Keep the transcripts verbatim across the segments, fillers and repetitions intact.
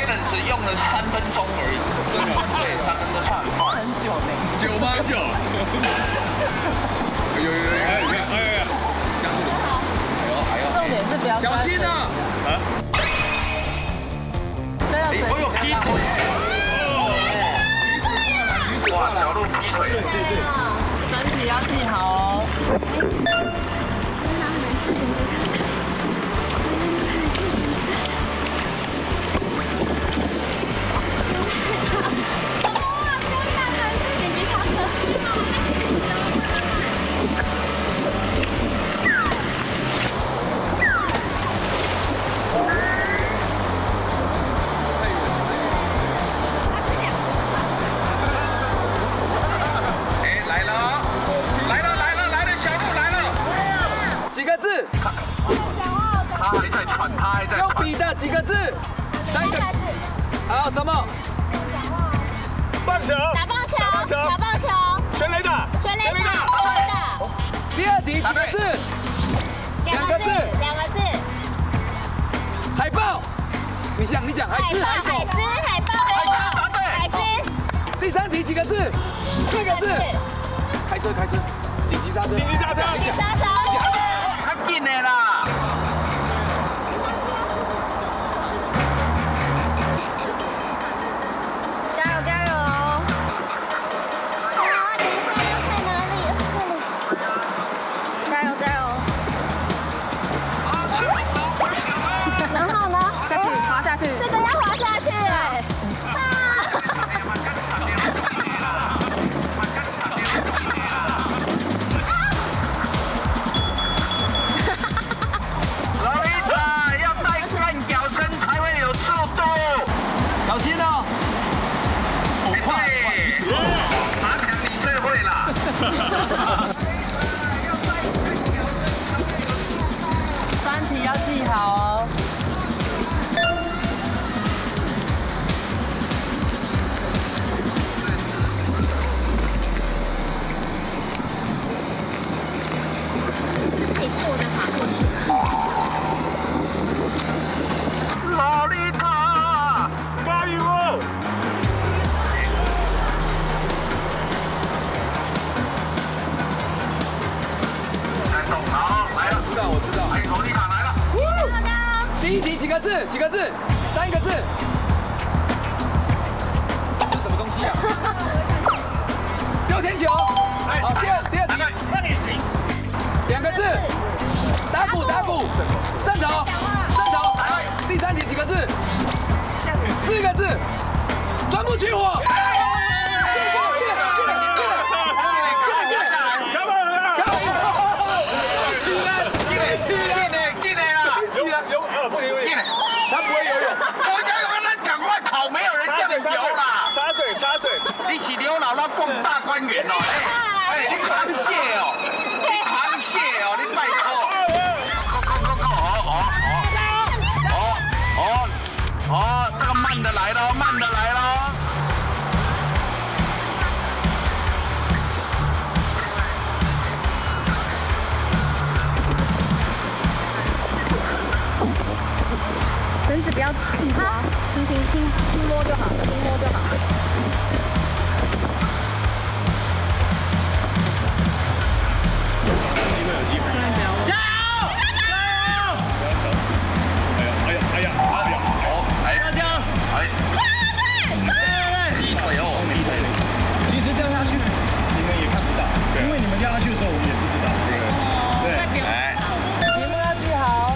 balance 用了三分钟而已。对，三分钟算很快。 很久呢。 九吗？九。有有有，哎，你看，哎呀，加速度。哎呦哎呦。 重点是不要。 小心啊！啊。 哎，我有劈腿。哇，小鹿劈腿。对对对。 身体要记好哦。 他还在喘，他还在用笔的几个字？三个字。好，什么？ 棒球。打棒球。打棒球。全垒打。全垒打。全垒打。 第二题几个字？ 两个字。两个字。 海报。你想，你讲海狮。 海狮，海报。 答对。 海狮。 第三题几个字？四个字。开车，开车。紧急刹车。 紧急刹车。紧急刹车。 他进来啦。 小心哦！ 对，爬墙你最会啦。 专题要记好哦。 可以坐着爬过去。 洛丽塔。 加油！ 来动，好，来了， 知道，我知道。 哎，洛丽塔来了。 第一题几个字？几个字？三个字。这什么东西啊？丢天球。好，第二第二题。 那也行。 两个字。打鼓打鼓。正头。正头。第三题几个字？ 四个字，钻木取火。 他不会游泳。 我叫他赶快跑，没有人叫你游啦。 插水，插水。 你是刘姥姥供大观园哦，哎哎，你螃蟹哦，你螃蟹哦，你拜托。Go go go go， 哦哦哦哦哦，这个慢的来了，慢的来了。 绳子不要硬抓，轻轻轻轻摸就好，轻摸就好。 加油！加油！ 哎呀哎呀哎呀！ 好，来， 加油！ 哎，劈腿哦，劈腿。 其实掉下去，你们也看不到，因为你们掉下去的时候，我们也不知道。对， 来， 题目要记好。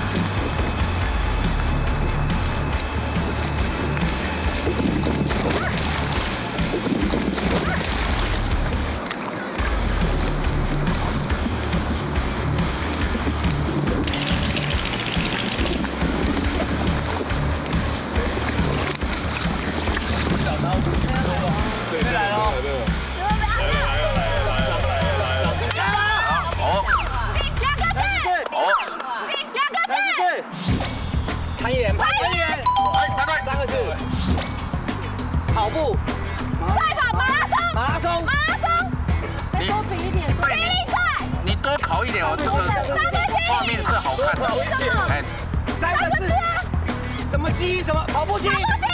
攀岩，攀岩， 哎，答对， 三个字。跑步， 赛跑，马拉松， 马拉松， 马拉松。 你多比一点，比例赛。 你多考一点哦，这个画面是好看的。哎， 三个字。什么机？什么跑步机？跑步机。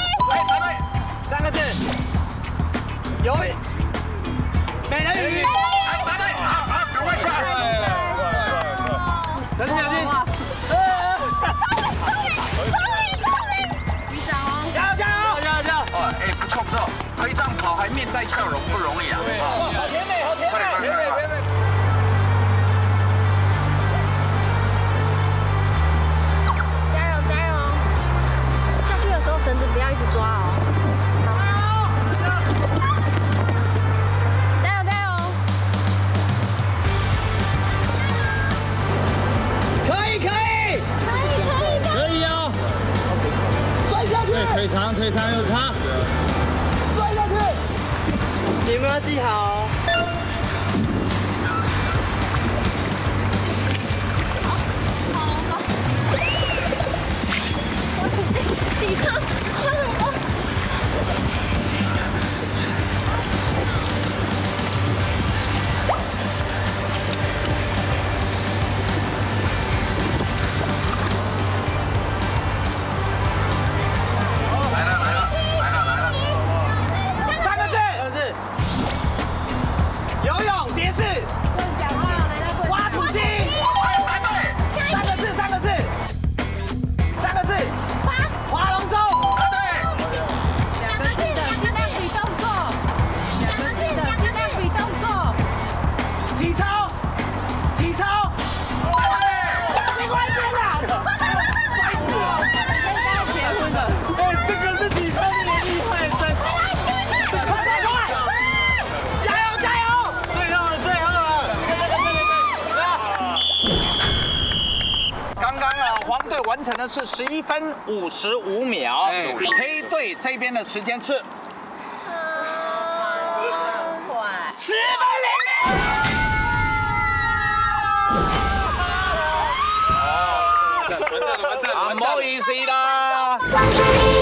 有美人鱼。 答对，好好，赶快下。 小心小心。加油加油加油加油！ 哦，哎，不错不错，可以这样跑还面带笑容，不容易啊。 好甜美好甜美，甜美甜美。 加油加油！下去的时候绳子不要一直抓哦。加油加油！ 可以可以可以可以可以哦。 摔下去， 对，腿长腿长有差。 摔下去。 你们要记好哦。 抵抗，快点！ 来了来了来了来了。 三个字，三个字。游泳蝶式。挖土机。 答对。 三个字，三个字。三个字。划龙舟。 答对。 两个字的简单比动作，两个字的简单比动作。 体操。体操。你快点啦！快死了！结婚了。哎，这个是体操的厉害，真。快快快！加油加油！最后了最后了！ 刚刚啊，黄队完成的是十一分五十五秒，黑队这边的时间是十分零秒。 啊，不好意思啦。 关注你。